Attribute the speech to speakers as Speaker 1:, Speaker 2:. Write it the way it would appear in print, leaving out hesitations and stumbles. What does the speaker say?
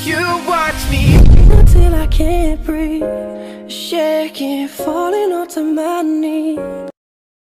Speaker 1: You watch me until I can't breathe, shaking, falling onto my knees.